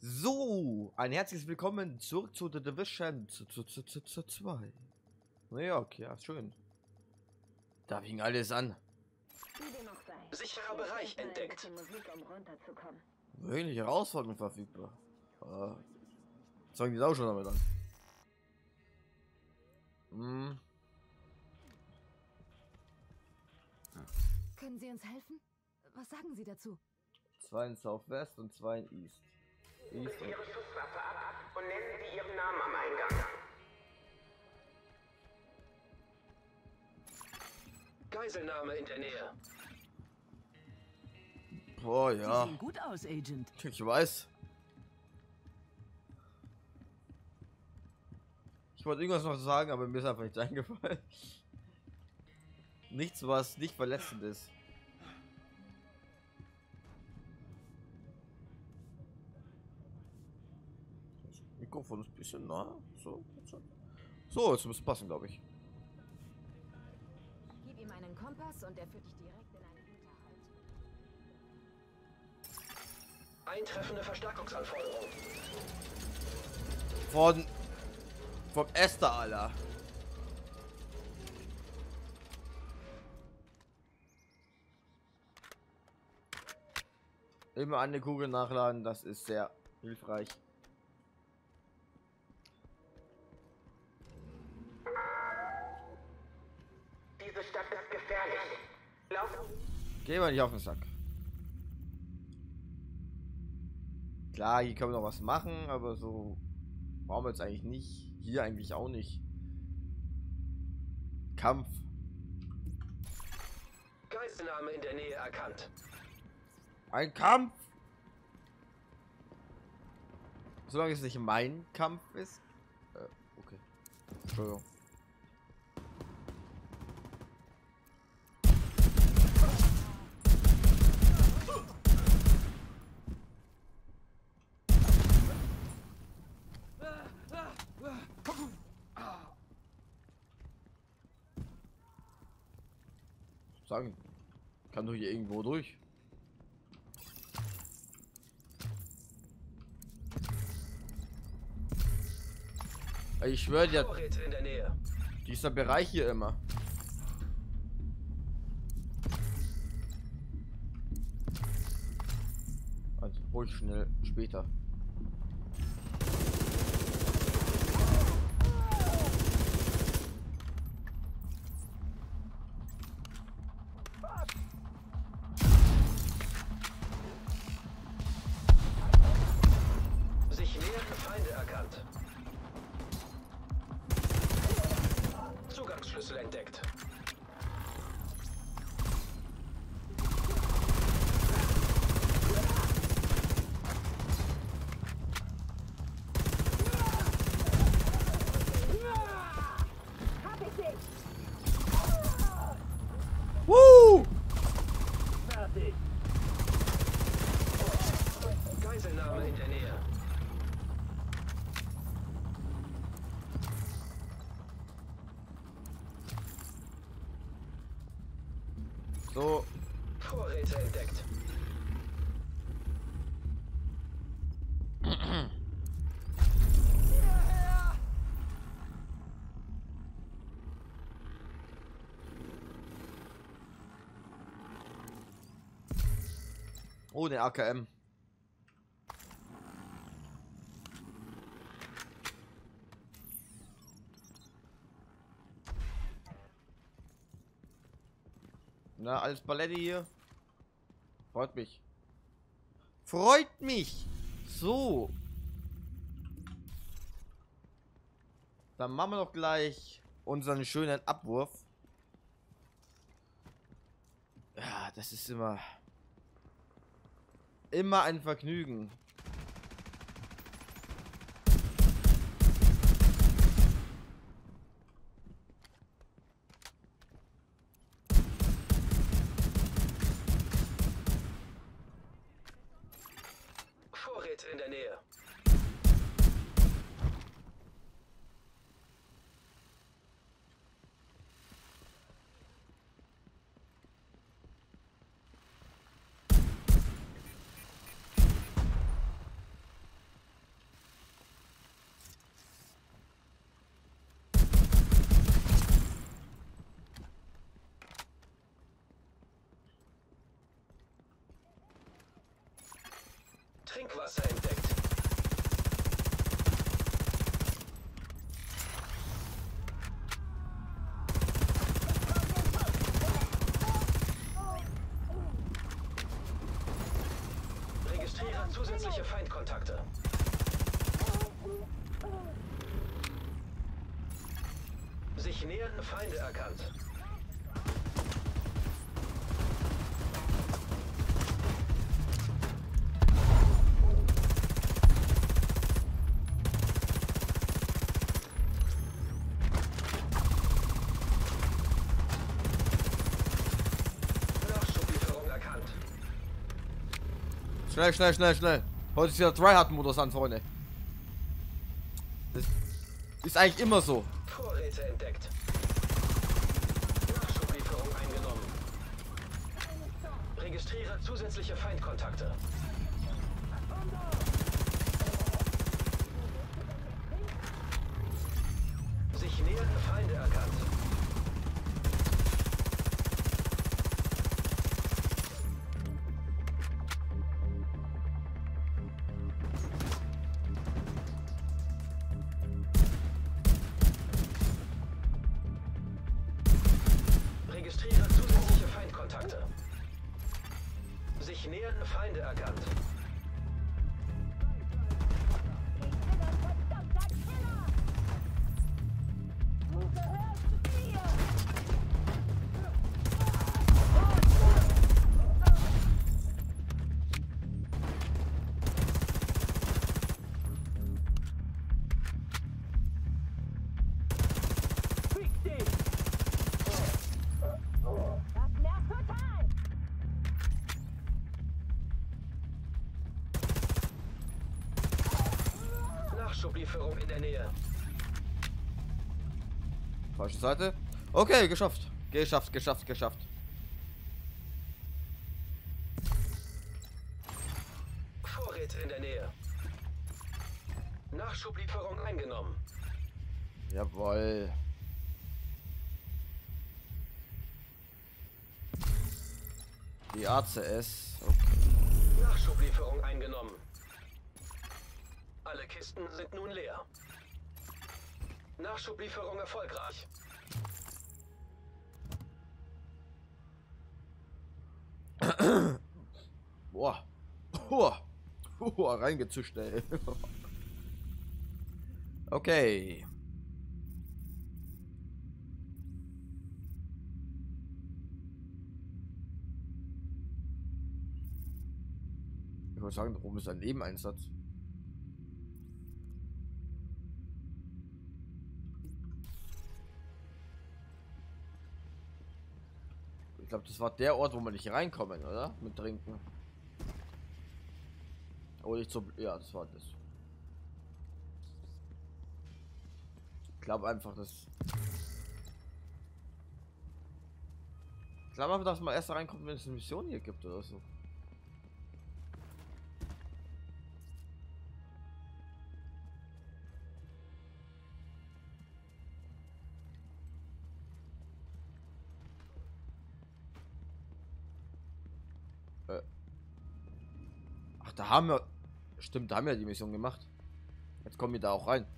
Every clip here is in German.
So, ein herzliches Willkommen zurück zu The Division 2. Ja, okay, ja, schön. Da fing alles an. Sicherer Bereich entdeckt. Wirklich Herausforderung verfügbar. Ja. Sagen die auch schon damit an. Können Sie uns helfen? Was sagen Sie dazu? 2 in Southwest und 2 in East. Ihre Schusswaffe ab und nennen Sie Ihren Namen am Eingang. Geiselnahme in der Nähe. Oh ja. Sie sehen gut aus, Agent. Ich weiß. Ich wollte irgendwas noch sagen, aber mir ist einfach nichts eingefallen. Nichts, was nicht verletzend ist. Das Mikrofon ist ein bisschen nah. So, jetzt muss es passen, glaube ich. Gib ihm einen Kompass und er führt dich direkt in einen Hinterhalt. Eintreffende Verstärkungsanforderung. Vom Esther, Alter. Immer eine Kugel nachladen, das ist sehr hilfreich. Diese Stadt ist gefährlich. Laufen. Geh mal nicht auf den Sack. Klar, hier können wir noch was machen, aber so brauchen wir jetzt eigentlich nicht. Hier eigentlich auch nicht. Kampf. Geiselnahme in der Nähe erkannt. Ein Kampf. Solange es nicht mein Kampf ist. Okay. Entschuldigung. Sagen, kann doch hier irgendwo durch. Ich schwöre dir, Vorräte in der Nähe. dieser Bereich hier immer. Also ruhig schnell später. Sich nähernde Feinde erkannt. Zugangsschlüssel entdeckt. Woo! Geiselnahme in der Nähe. So, Vorräte entdeckt. oh, der AKM. Na, alles Paletti hier. Freut mich. Freut mich. So. Dann machen wir doch gleich unseren schönen Abwurf. Ja, das ist immer ein Vergnügen. Vorräte in der Nähe. Trinkwasser entdeckt. Registriere zusätzliche Feindkontakte. Sich nähernde Feinde erkannt. Nachschublieferung erkannt. Schnell, schnell, schnell, schnell. Heute ist ja Tryhard-Modus an, Freunde. Das ist eigentlich immer so. Vorräte entdeckt. Nachschublieferung eingenommen. Registriere zusätzliche Feindkontakte. Sich nähernde Feinde erkannt. Registriere zusätzliche Feindkontakte. Sich nähernde Feinde erkannt. Nachschublieferung in der Nähe. Falsche Seite. Okay, geschafft. Geschafft, geschafft, geschafft. Vorräte in der Nähe. Nachschublieferung eingenommen. Jawohl. Die ACS. Okay. Nachschublieferung eingenommen. Alle Kisten sind nun leer. Nachschublieferung erfolgreich. Boah. Boah. Boah, reingezischt, ey. Okay. Ich würde sagen, da oben ist ein Nebeneinsatz. Ich glaube, das war der Ort, wo wir nicht reinkommen, oder? Mit Trinken. Oder nicht so. Ja, das war das. Ich glaube einfach, dass. Ich glaube einfach, dass man erst reinkommt, wenn es eine Mission hier gibt oder so. Ach, da haben wir. Stimmt, da haben wir die Mission gemacht. Jetzt kommen wir da auch rein.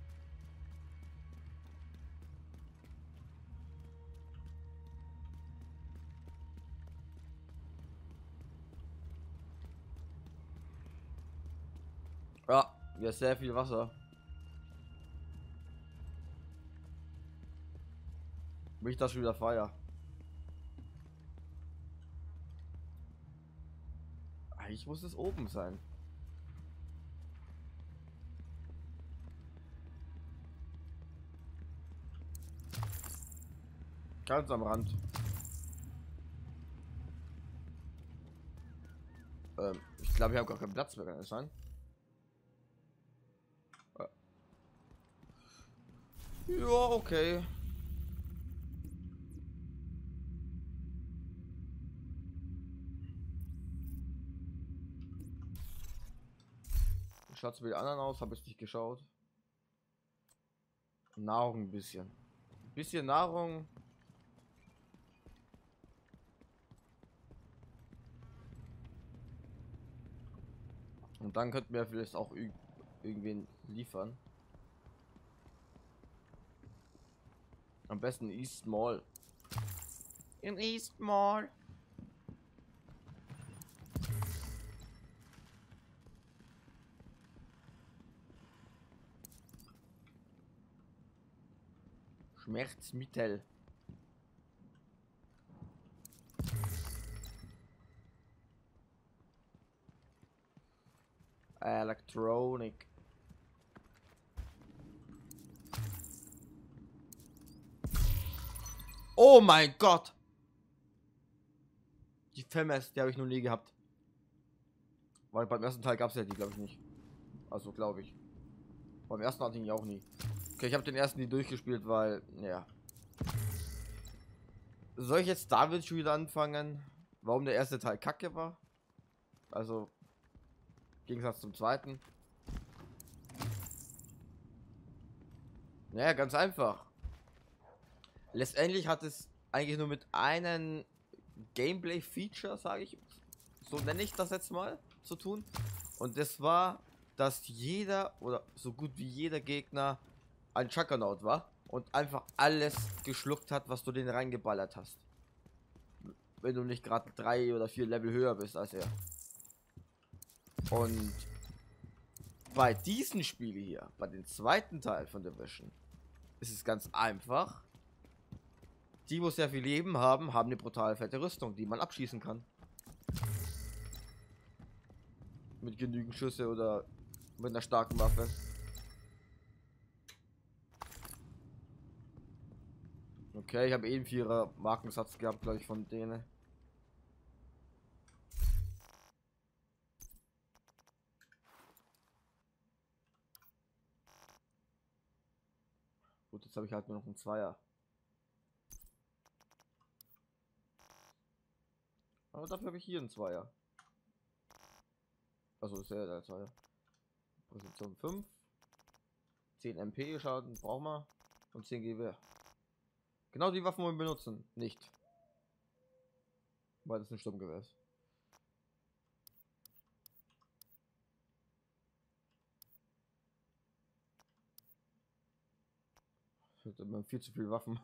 Ja, hier ist sehr viel Wasser. Mich das schon wieder Feier. Eigentlich muss es oben sein. Ganz am Rand. Ich glaube, ich habe gar keinen Platz mehr, kann das sein? Ja, okay. Schaut es mit den anderen aus, habe ich nicht geschaut. Nahrung ein bisschen. Ein bisschen Nahrung. Und dann könnten wir vielleicht auch irgendwen liefern. Am besten East Mall. Im East Mall. Schmerzmittel. Electronic. Oh mein Gott! Die FEMAS, die habe ich noch nie gehabt. Weil beim ersten Teil gab es ja die, glaube ich, nicht. Also glaube ich. Beim ersten hatte ich ihn auch nie. Okay, ich habe den ersten nie durchgespielt, weil, ja. Soll ich jetzt damit schon wieder anfangen? Warum der erste Teil kacke war? Also, im Gegensatz zum zweiten. Naja, ganz einfach. Letztendlich hat es eigentlich nur mit einem Gameplay-Feature, sage ich, so nenne ich das jetzt mal, zu tun. Und das war, dass jeder oder so gut wie jeder Gegner ein Juggernaut war und einfach alles geschluckt hat, was du denen reingeballert hast. Wenn du nicht gerade 3 oder 4 Level höher bist als er. Und bei diesem Spiel hier, bei dem zweiten Teil von Division, ist es ganz einfach. Die, wo sehr viel Leben haben, haben eine brutal fette Rüstung, die man abschießen kann. Mit genügend Schüsse oder mit einer starken Waffe. Okay, ich habe eh einen 4er Markensatz gehabt, glaube ich, von denen. Gut, jetzt habe ich halt nur noch einen 2er. Aber dafür habe ich hier einen 2er. Also ist ja der 2er. Position 5. 10 MP Schaden brauchen wir. Und 10 Gewehr. Genau die Waffen wollen wir benutzen. Nicht. Weil das ein Sturmgewehr ist. Das hat immer viel zu viele Waffen.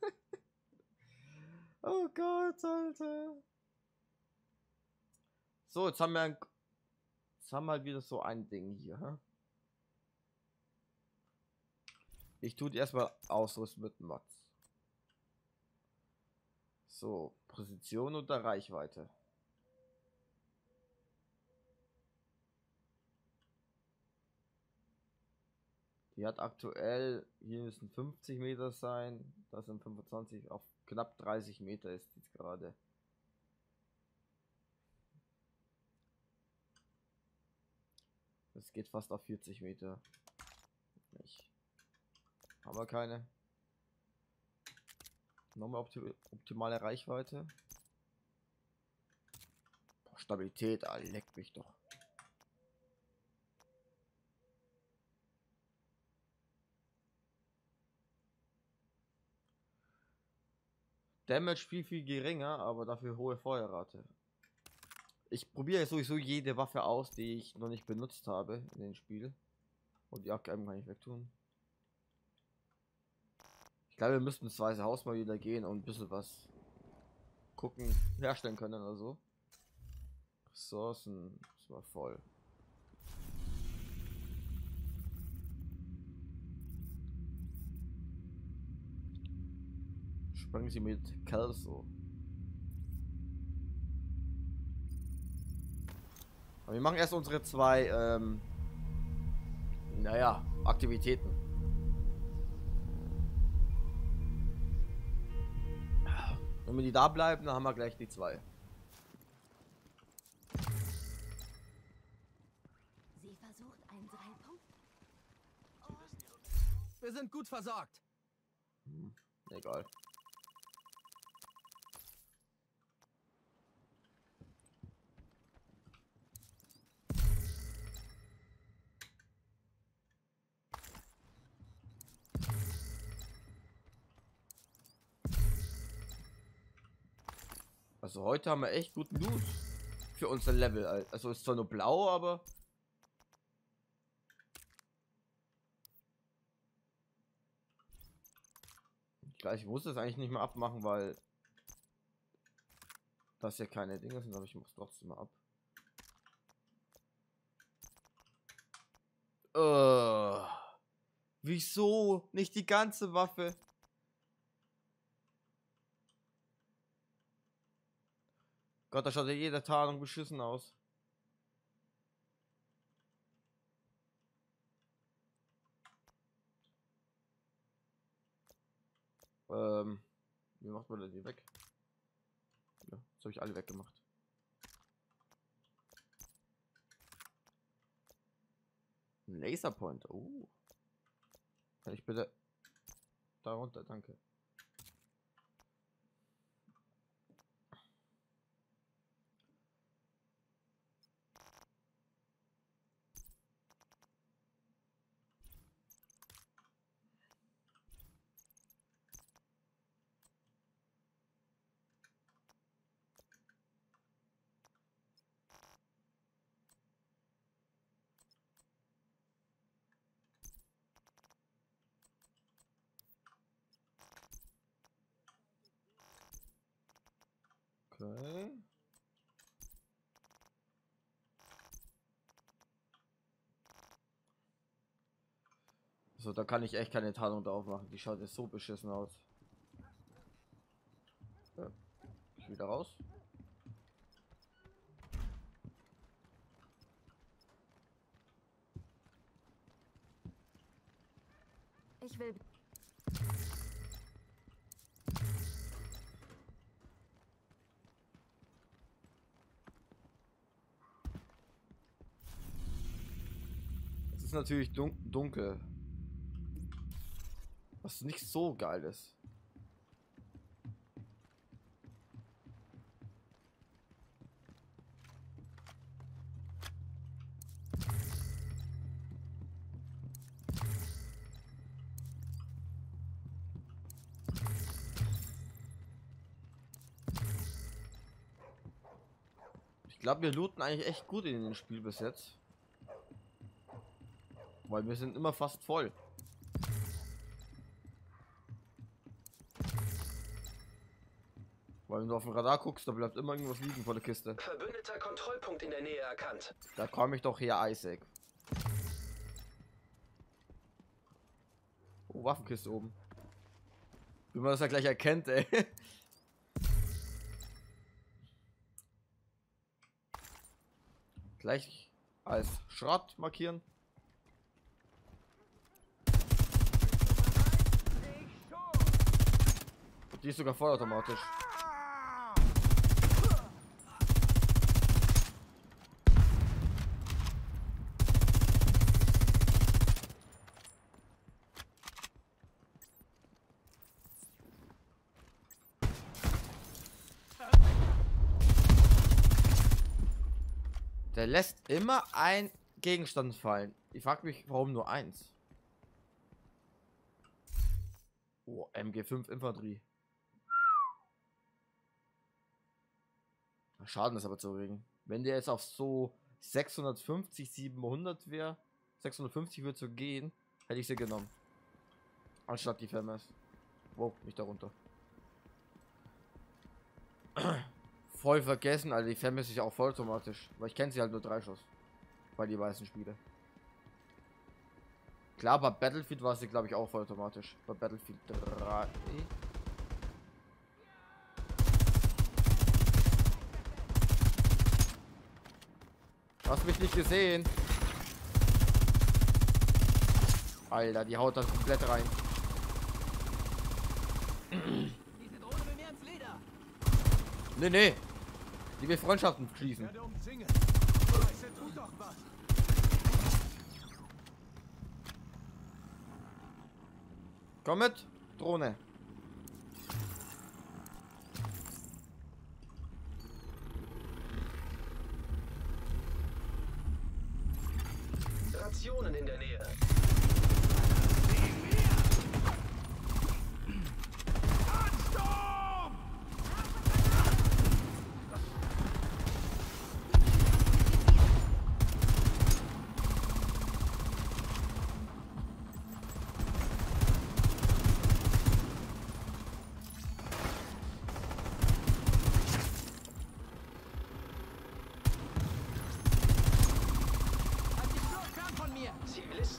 Oh Gott, Alter. So, jetzt haben wir halt wieder so ein Ding hier. Hä? Ich tue die erstmal ausrüsten mit Mods. So, Position unter Reichweite. Die hat aktuell, hier müssen 50 Meter sein, das sind 25, auf knapp 30 Meter ist jetzt gerade. Es geht fast auf 40 Meter. Nicht. Haben wir keine. Nochmal optimale Reichweite. Boah, Stabilität, leckt mich doch. Damage viel geringer, aber dafür hohe Feuerrate. Ich probiere sowieso jede Waffe aus, die ich noch nicht benutzt habe in dem Spiel. Und die AKM kann ich wegtun. Ich glaube, wir müssten das Weiße Haus mal wieder gehen und ein bisschen was gucken, herstellen können oder so. Ressourcen, das war voll. Sprengen sie mit Kelso. Aber wir machen erst unsere 2 naja, Aktivitäten. Wenn wir die da bleiben, dann haben wir gleich die 2. Sie versucht einen Dreipunkt. Wir sind gut versorgt. Egal. Also heute haben wir echt guten Loot für unser Level. Also ist zwar nur blau, aber Gleich, ich muss das eigentlich nicht mehr abmachen, weil das ja keine Dinge sind, aber ich muss trotzdem mal ab. Wieso? Nicht die ganze Waffe. Gott, da schaut ja jede Tarnung beschissen aus. Wie macht man denn die weg? Ja, das habe ich alle weggemacht. Laserpoint. Oh. Kann ich bitte darunter? Danke. Okay. So, da kann ich echt keine Tarnung drauf machen. Die schaut jetzt so beschissen aus. Ja. Ich wieder raus. Ich will. Es ist natürlich dunkel. Was nicht so geil ist. Ich glaube, wir looten eigentlich echt gut in dem Spiel bis jetzt. Weil wir sind immer fast voll. Weil wenn du auf dem Radar guckst, da bleibt immer irgendwas liegen vor der Kiste. Verbündeter Kontrollpunkt in der Nähe erkannt. Da komme ich doch her, Isaac. Oh, Waffenkiste oben. Wie man das ja gleich erkennt, ey. Gleich als Schrott markieren. Die ist sogar vollautomatisch. Der lässt immer ein Gegenstand fallen. Ich frage mich, warum nur eins. Oh, MG5 Infanterie. Schaden ist aber zu gering. Wenn der jetzt auf so 650, 700 wäre, 650 würde so gehen, hätte ich sie genommen. Anstatt die FAMAS. Wow, nicht darunter. Voll vergessen, also die FAMAS ist ja auch vollautomatisch. Weil ich kenne sie halt nur 3 Schuss. Bei die meisten Spiele. Klar, bei Battlefield war sie, glaube ich, auch vollautomatisch. Bei Battlefield 3. Hast mich nicht gesehen. Alter, die haut das komplett rein. Nee, nee. Die will Freundschaften schließen. Komm mit, Drohne. Rationen in der Nähe.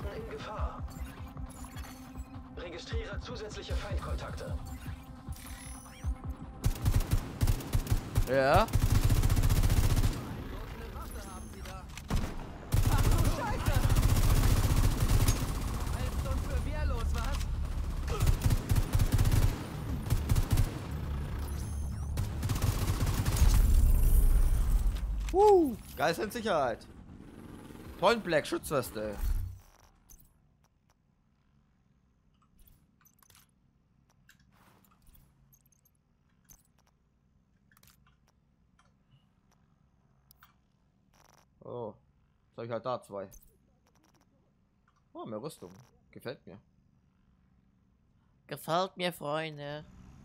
in Gefahr. Registriere zusätzliche Feindkontakte. Ja. Geist in Sicherheit. Point Black Schutzweste. Oh, jetzt habe ich halt da 2. Oh, mehr Rüstung. Gefällt mir. Gefällt mir, Freunde.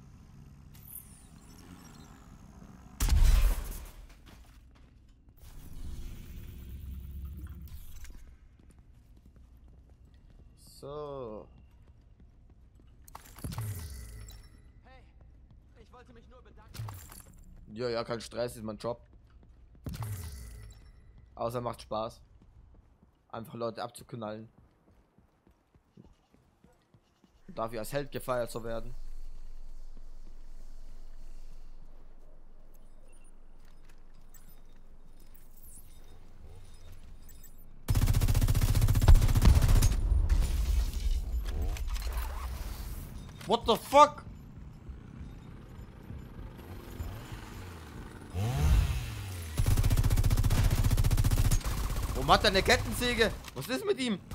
So. Hey, ich wollte mich nur bedanken. Ja, kein Stress, ist mein Job. Außer macht Spaß. Einfach Leute abzuknallen. Und dafür als Held gefeiert zu werden. What the fuck? Warum hat er eine Kettensäge? Was ist mit ihm?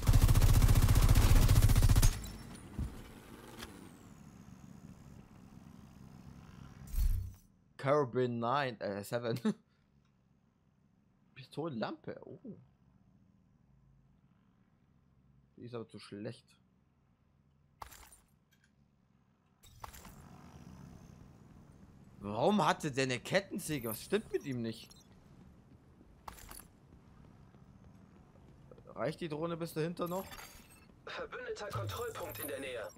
Carabin 9, 7. Pistolenlampe, oh. Die ist aber zu schlecht. Warum hatte der eine Kettensäge? Was stimmt mit ihm nicht? Reicht die Drohne bis dahinter noch? Verbündeter Kontrollpunkt in der Nähe.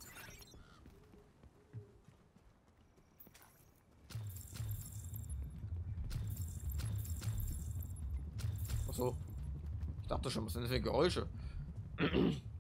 Achso. Ich dachte schon, was sind das für Geräusche?